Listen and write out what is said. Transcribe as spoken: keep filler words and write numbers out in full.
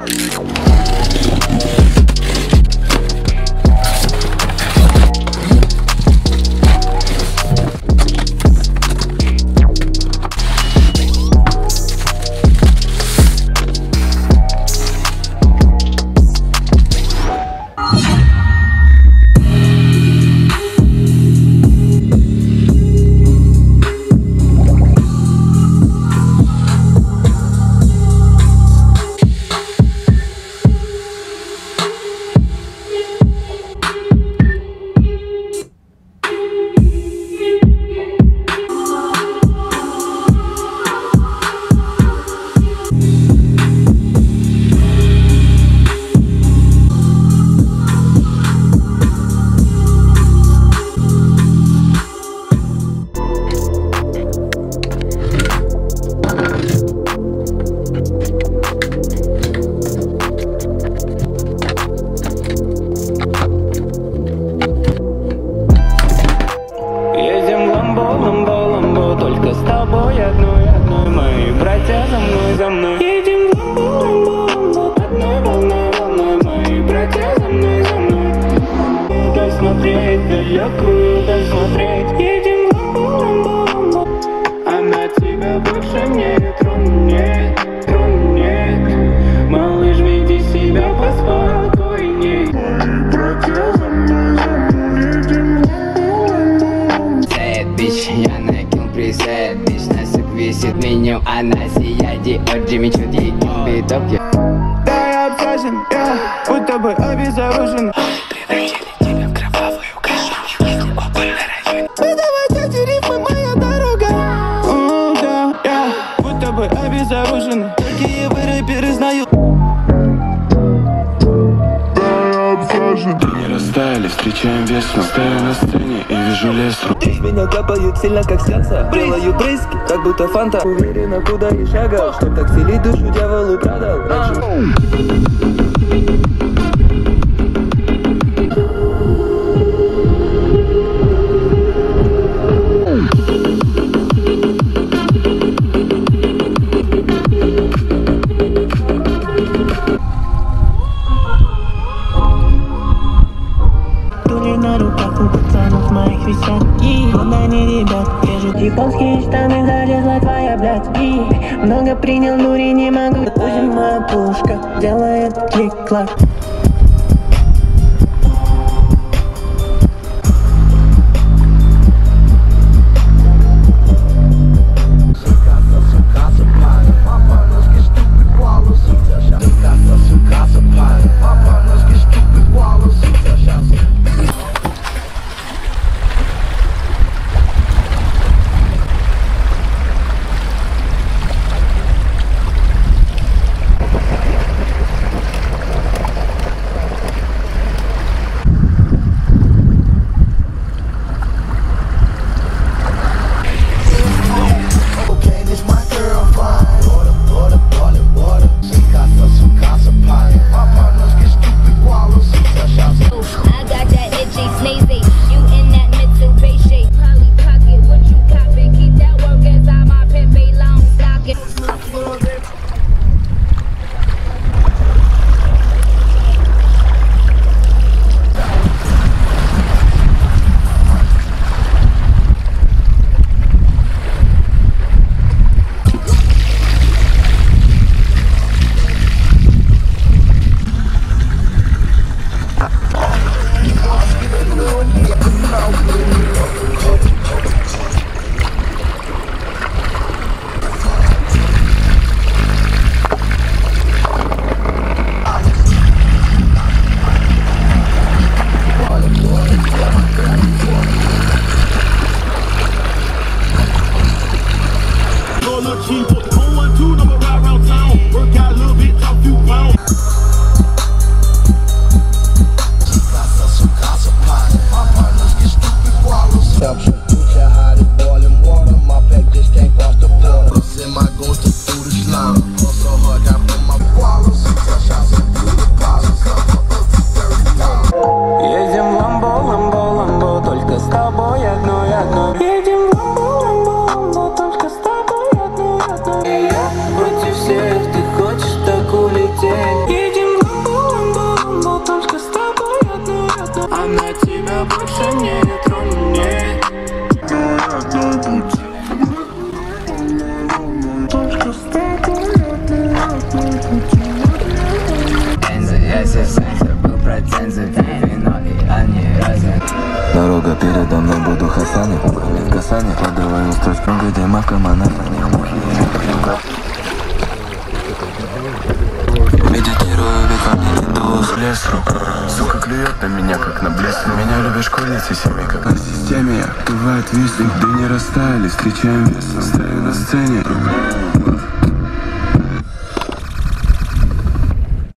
Сильно как слеза, делаю брызги, как будто фанта. Уверенно, куда и шагал, чтоб так вселить душу дьяволу продал. Японские штаны, залезла твоя, блядь, и много принял, дури не могу. Пусть моя пушка делает клик-клак. Только с тобой одну, одну. Она тебя больше не тронет. Только с тобой одну, одну. Энзо, я сенсей, забыл про цензы. Пей вино и они разные. Дорога передо мной, буду Хасаны. В Касане подаваю строчку, где мавка монах. Медитирую, ведь во мне нет душ. Лесу, сука клюет на меня, как на блеск. Меня любишь школьницы семьи, как на системе. Я бывает висли, где не растаяли, встречаем весом. Стою на сцене.